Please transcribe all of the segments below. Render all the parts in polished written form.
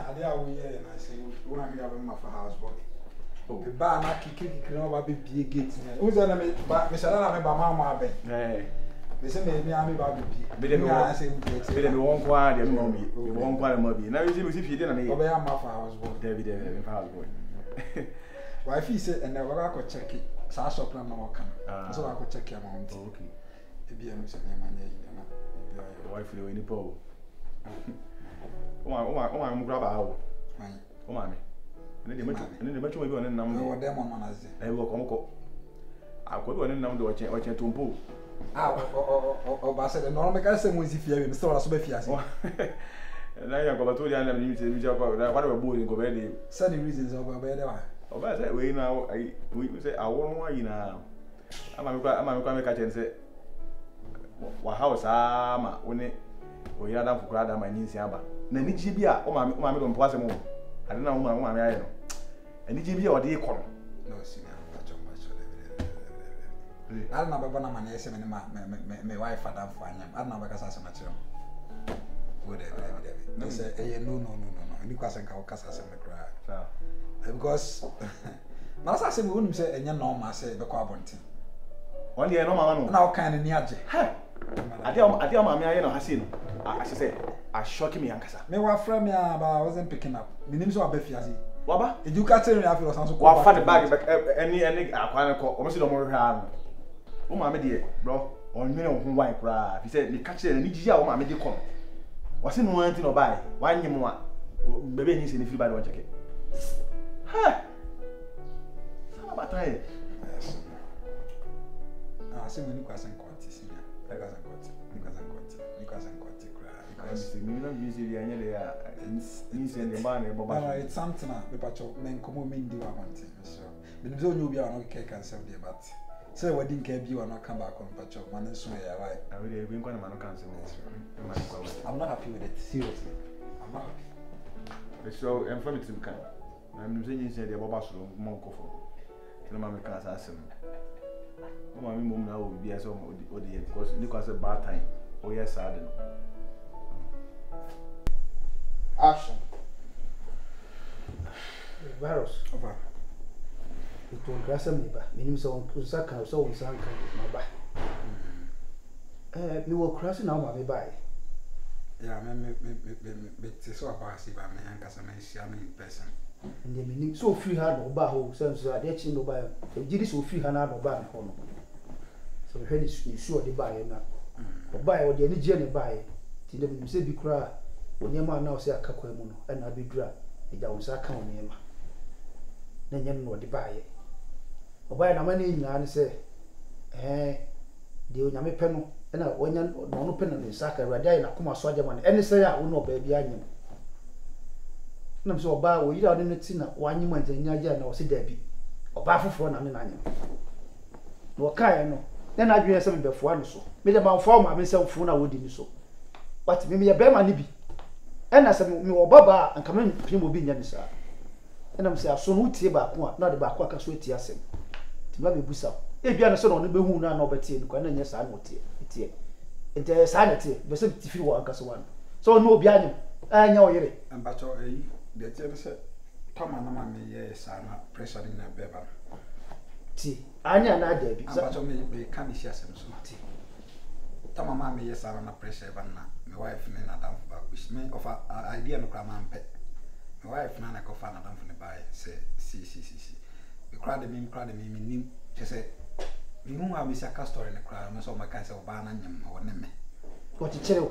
ade a wo ye na say wo na me ma for house boy the bar na kiki no ba be bie gate na wo say na me shala na me ba ma aben me say me ami ba be bie be dem won kwa de no me won kwa ma bi na we see fie de na me obe ya ma for house boy David me for house boy why fi say and we go check it sa shop na ma kan so we go check amount okay e bia no say me ma nya yi na wife le we ni po o ma grab awo o ma me ne de macho bi on nam do o demon manaze e wo ko akọ bi on nam do o chen tompo o ba se de no me ka se mo zifia we me so la so ba fia se na ya ko ba to dia na mi se mi ja ko na kwa ba bo ni ko be de say the reasons o ba de wa o ba say we na we say awo no ayi na ama me kwa me ka chen se wa house ama woni o ya da fukura da ma nyinsi aba na ni ji bi a o ma me do mpo asem o ade na o ma me aye no ani ji bi a o de ikọ no si na ba chomba ala na baba na ma na ese me wife ada fo anyam ala na ba ka sa se ma chiro wo de no say no ni kwa se nka o kasa se me kra because na sa se me wonu se enya no ma se be kwa bontin on de no ma no na o kan ni age ade o ma me aye no hase no I say I shock me ankasa me wa fra me but I wasn't picking up me nim so abafiase waba edu ka tell me afi o san so wa fa the bag any akwan ko o mo se do mo hwe an o ma me de bro on nwene ho wan kura fi say me ka kire ni jiji a o ma me de kom o se no anti no bai wan nyim a bebe ni se ni fi ba do check ha sama batai se me ni kwa san kwati sina ka san kwati ni kwa san kwati kura because me no busy dey anya dey ni se ne ba na baba no it's something me pacho men komo me ndi wa kwante so me nim so nyu bia no ke kan se dey but say wedding ka bi wa no come back on pacho man so ya why I really been going to man cancel I'm not happy with it seriously I'm not happy so informative kan na nim se nyi se dey baba so mo nkofo tell ma me kan sa asem mama mi mom na o bia so o dey because ni kwa say bad time o yes sad no action virus over itu grasa me ba minim so on saka so on sanka ma ba mi wo krasi na ma me ba yeah me te so about si ba me ankasa me sia me in person ndi minim so free ha no ba ho sense ade chi no ba e jiri so free ha na no ba me ho no so me hwedi su ode ba ye na oba ye ode ani je ne ba ye ti ne minim se bi kura onyema na o se akakwa mu no e na bedura e ja won sa ka onyema na nyem no ode ba ye oba ye na ma ne nyina ne se de onyame pe no e na onya no pe na ne sa ka ruade aye na koma so agema ne ene se ya wo no ba bi anyem na mso oba wo yira ode ne ti na wanyem anzanya ja na o se da bi oba foforo na me na anyem no kai no na adwene se me befo ano so me de manfo ma me se mfo na wodi ni so what me ye be ma ni bi ena se me obaba anka me pimo bi nya ni sa ena me se aso no tie ba ko a na de ba ko aka so tie asem ti ma be busa e bia no so no be hu na na obetie ni ko na nya sa na tie ente sa na tie be se ti fi wo aka so wan so no obi anyem anya oyere ambacho de tie se tama na ma me ye sa na pressure ni na beba ti anya na da bi ambacho me kan isi asem so ti tama ma me ye sa na pressure ba na my wife ne na dam ba wish me of idea no kra man pe my wife na ko fa na dam for ne ba say si we cry the me nim che say me hu a me sia ka story ne kra me so ma kan say oba na nyem wo ne me o chichire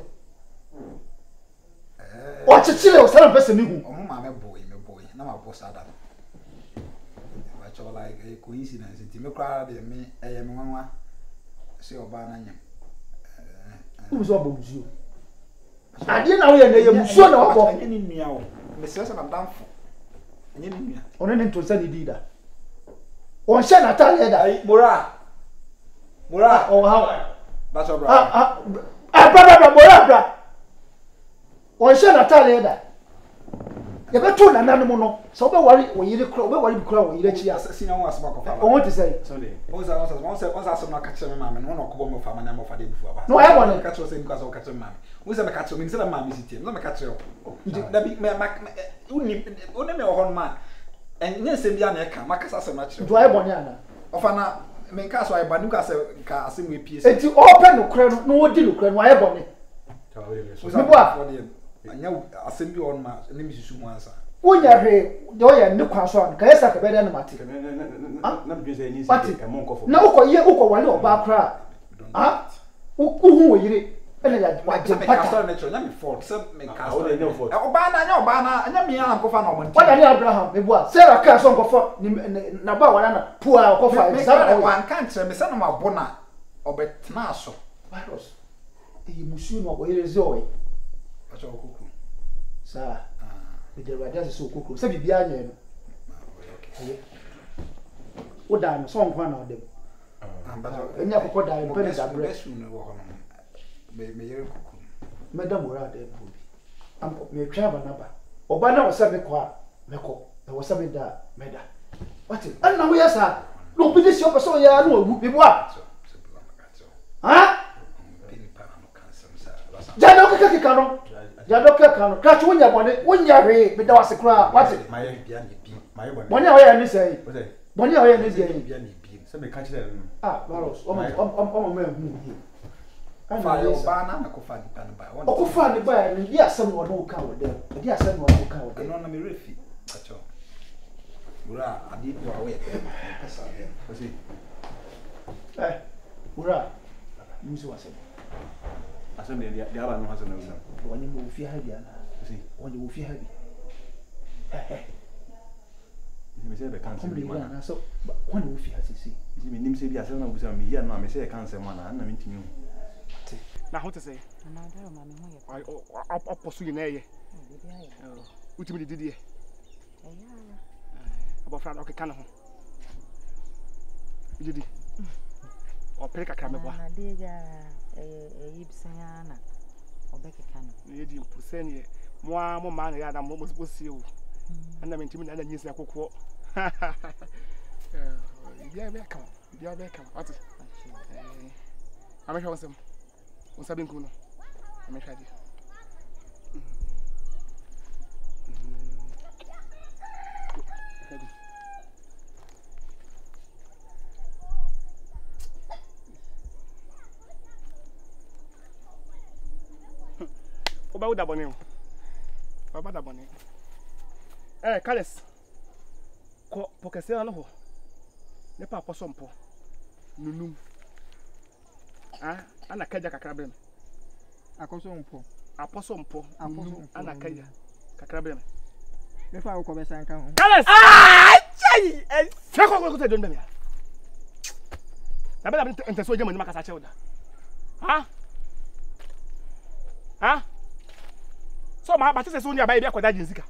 o chichire o sara pese mi hu o ma me boy na ma boss adam ba cho like a coincidence ti me kra de me me nwanwa say oba na nyem so bobuzu ade na wo ye na ye muso na wo bo ni nua wo me se na damfo ni nua ono ne ntonsa ni dida on she na ta le da mora o ha ba so bra bra mora on she na ta le da ya beto na nanu no so be wari wo yire kro be wari bi kro wo yire chi ya senior one asma ko fa o want to say onza asma ka chere mama no ko bo mo fa manya mo fa de bifu aba no I want ka chere say because o ka chere mama onza me ka chere me say mama si tie no me ka chere da bi me uni one me o hon ma enye nsem bia na e ka makasa asem na chere do I want ya na ofa na me nka so ayba nuka se ka asem we pie enti open no kre no wo di no kre no aye bone me boa anya asem bi on ma ne mi susu mu ansa wonya hwe de o ya ne kwa so an ka yesa ka be de no mate na bi say ni say e mon kofo na uko wale oba kra ah uhu wo yire ene ya waje pata na chọ nya me fault se me ka so oba na anya me ya nkofa na omonti wada ni Abraham me boa Sarah ka so nkofa na ba wala na pua nkofa me ka wan kan kire me se no mabo na obetna so virus e musu no bo yire zo acho okuku sa me de radia se okuku se bibia anya no oda no so nkwa na odem enya kokko da mo pe da bre me yere kuku madam wora da bobi am me twa ba na ba oba na wo se me kwa me ko e wo se me da me da what an na wo yesa no bi disi o person ya no wu bi boa ha jado keka no jado keka no ka chu nya bone wonya hwe me da wase kra what maye bia ni bi maye bone bone o ya ni sei bone o ya ni sei bia ni bi se me ka chere ah baros o mo me hu fa yo ba na ko fa di pan ba o ko fa ni ba ni dia asem no no ka wo dem dia asem no no ka wo dem no na me refi acho ura adi do awe pesa ya osi ura musi wase asem dia aba no haso na ura woni mo fi ha dia na osi woni mo fi ha bi me say be kan se bi na so woni mo fi ha sisi me nim se bi asem na busa me hia no me say kan se ma na me ntimi na ho te say na daro ma me ho ye aposo ye na ye utimi didi ye abofra do keka na ho didi o pere kakra me bwa na de ja yibsan ya na obekeka no ye di mpusen ye mo ma na ya da mo si o na me ntimi na nyisi akokko bia be ka ati amehwa wasem sabe nkuno ameshadi oba uda bone o baba da bone Kales ko pokese ano ho ne pa posompo nunum ana kaja kakra bem akosompo ana kaja kakra bem me fa ko be san kan ho Kales chai se ko te don bem ya na bela ente so jema ni makasa che oda so ma ba se so ni abaye bi akoda jinsika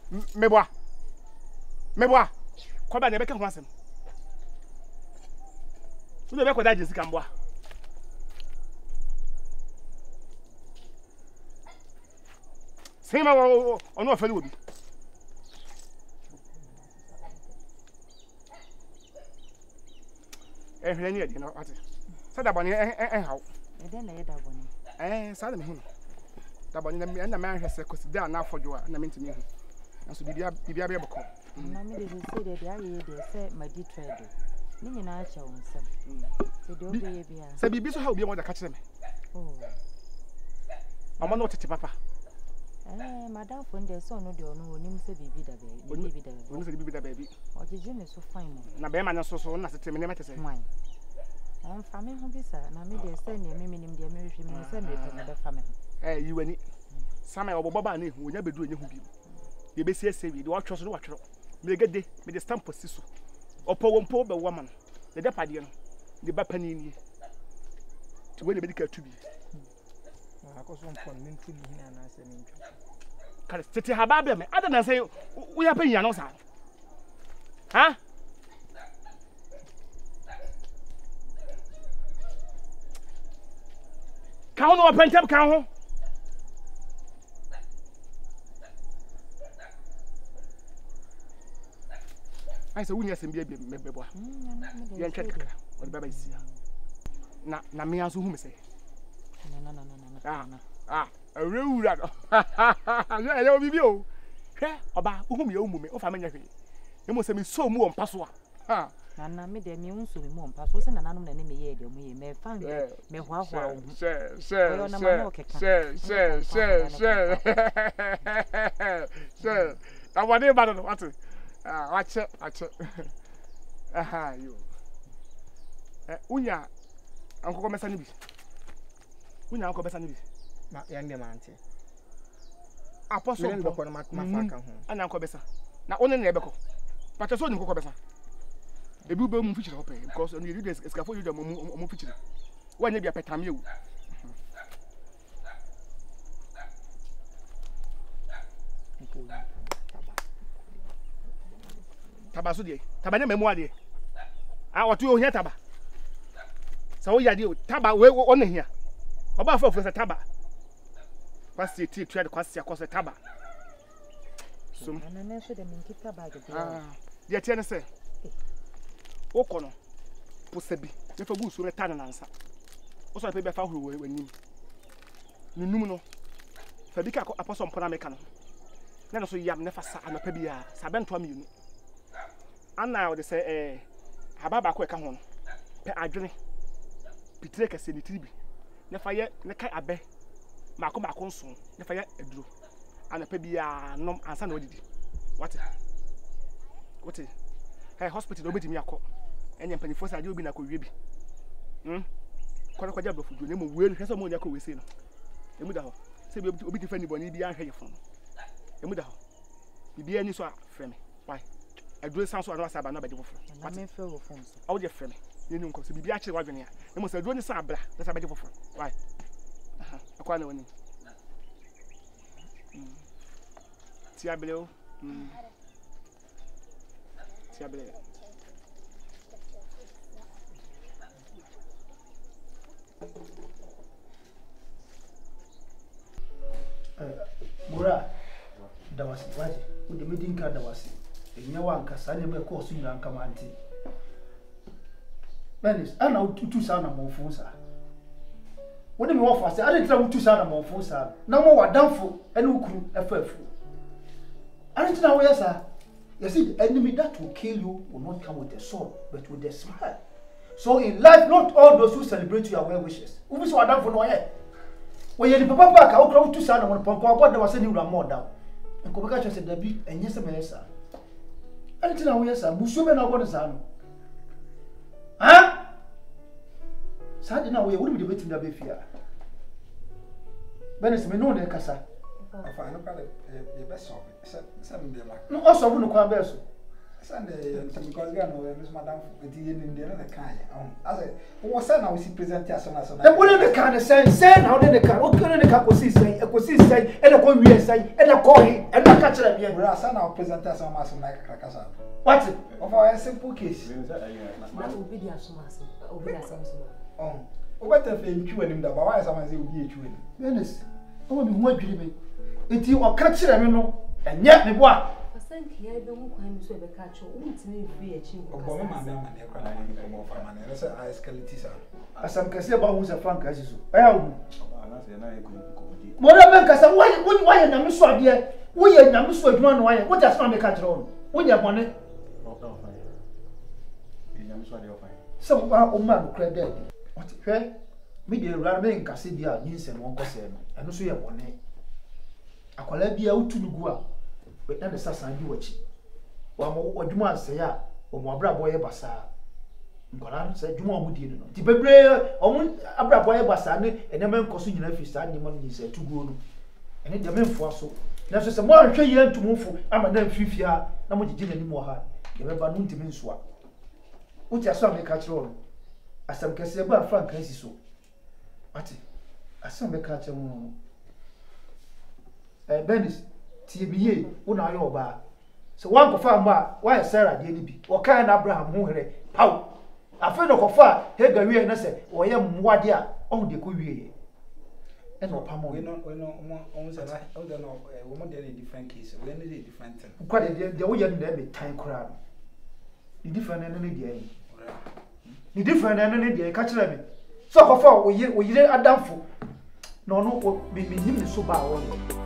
meboa ko ba na be ka ho asem so be akoda jinsika mboa Sema ono afeli obi. Ehwe ni ade na ate. Sa da boni hawo. e de na ye da boni Sa da me hu. Da boni na me ahwe se kosi da na afodwo a na me ntimi hu. Nso bibia be beko. na me de se de dia ye de se madi trade. Ni nyina a che won sem. Se de obi ye bia. Se bibi so ha obi mo da ka kire me. Oh. Mama no tete papa. Madam phone de so no de ono onim se bibi da be. Bibi da be. Oni se bibi da baby. O jeje me so fine mo. Na be ma na so na se teme ne mete se. Wan. Fa me ho bi sa na me de se ne me nim de me hwe me se me pe me be fa me ho. Yiwani. Sama obobo ba na ehu onya bedu enye hu bi. Ye be sie se wi de watwo so de watwo. Me gede me de stamp si so. Opo wompo be wo ma no. De de pade no. De ba pani ni. Ti we le medical tu bi. akosompo ni ntu bi hina na se ni ntu Kale tete ha ba be me. Ada na say we ya panya no sa. Ka ho no opentem ka ho. I say wunya sem bia mebebo ye ntwe kakra o de baba isia na me aso hu me say awura no ya obibi o hwe oba uhum ya umume o fa menya hwe emo se me so mu on paso a na me de me unso me mu on paso se na nanom na ne me ye de mo ye me fa me hwa hwa o se awade ba no what ache aha yo unya anko mesa ni bi unya anko mesa ni bi ma yande mante apostle me ndoko no mafaka ho ana anko besa na one na ebeko pacha so ni kokko besa ebi ube mu fichire hope because on you guys escafo you mu fichire wanya bia petam yewu taba so de taba ne memu ade otu o hia taba sa wo yade o taba we on hia oba fa ofo taba kwasi ti trade kwasi akoso taba so na na so de minki taba de de tie ne se wo kono posabi ne fa bu so ne tan nansa wo so pe be fa huru wanim nunum no fa bi ka apostle mpona meka no na so yam ne fa sa anapa bia sa bento amiyunu ana wo de se hababa ko e ka ho no pe adwene pitire kase ni tribi ne fa ye ne kai abe mako nso ne fa ye aduro anapa bia nom ansa na odidi what hey hospital obetimi akọ enye mpanifo sa je obi na ko wie bi kwara kwaja blofu ne mo welu hwese mo nya ko wese no emu da ho se bi obi ti fa ni boni bi ahwe ye fon emu da ho bibia ni so a freme why aduro san so anwa saba na bade foforo na me fe wo fon so awo je freme ni nko se bibia akire wadwene a emu se aduro ni san abra na sa bade foforo why akwa na woni ti abele ti abele Mura dawasi waje ude medinka dawasi enya wanka sane me ko su nyira nka manti benis ana utu sana mo funsa wode me wofa se ade tra utu sana mo funsa na mo wadanfo ene ukuru afafu ade tra wo yesa you see the enemy that will kill you will not come with a sword but with a smile. So in life, not all those who celebrate your well wishes. Ubi so adam for no ye. When you papa back, I will crowd to son on Ponko, but there was any more down. And Kobaka said, Debbie, and yes, Mesa. Anything I will say, Musume no one is on. Huh? Sadly, now we would be debating the beefia. Benes me no de casa. I find the best of it. Seven day like. No, also, wouldn't come bear so. Sunday, because Miss Madame, in the other kind. I said, what son I will see present as soon as the one in the kind of sense, how did the car, what can the car say, and a call me say, and a call him, and a catch them here. Well, son, I'll present as soon as like Cracasa. What's it? Of a simple case. That will be the Assumas. Oh, what if you chew him the boy, someone will be chewing? Venice, I want to be more dreaming. It's you or catch them, and yet me what? Thank you. I don't want to catch you. Me free a chief. Oh, my man, I said, I escalated. As some can say about who's a frank as you. Well, Mother Cassa, why am I so dear? We are not so one way. What does not make catch on? When you have money, some man cried dead. What fair? Media ramming Cassidia, Nins and Uncle Sam, and also your money. I call it be out to Lugua. But then the Sassan you watch. What you must say, or my brother boy Bassa. Nkola say dwuma mu die no. Ti bebre omu abrabo e basa ne enema nkoso nyina fi sa nyima no nyise tuguo no. Ene de memfo so. Na so se mo anhwe ye ntumfo ama na mfifia na mo gigi nani mo ha. Ye beba no ntimi nsoa. Uti aso ameka kire no. Asam kese ba frank ansi so. Ati asam ameka kire mo. Benis ti biye una ayo oba. So wan ko fa ma wa Sarah de ni bi. O kan na Abraham ho here. Pau. Afa no kofa hega wie na se oye mwade a on de ko wie e no pamo we no on say na o de no we mo de different case we need a different thing kwa de wo ye no be tan kura ni different na ne dia yi ni different na ne dia yi ka kire me so akofa wo yire adamfo na ono me nim ne so ba wo